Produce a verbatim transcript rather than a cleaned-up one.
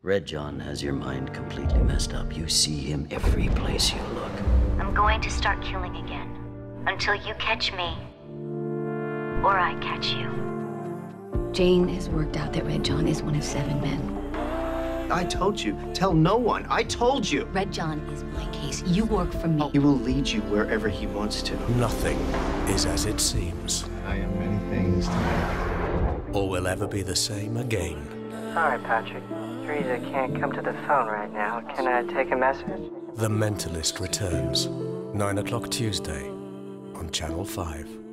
Red John has your mind completely messed up. You see him every place you look. I'm going to start killing again. Until you catch me. Or I catch you. Jane has worked out that Red John is one of seven men. I told you, tell no one. I told you. Red John is my case. You work for me. He will lead you wherever he wants to. Nothing is as it seems. I am many things to many. Or will ever be the same again. Sorry, Patrick. Teresa can't come to the phone right now. Can I take a message? The Mentalist returns. nine o'clock Tuesday on Channel five.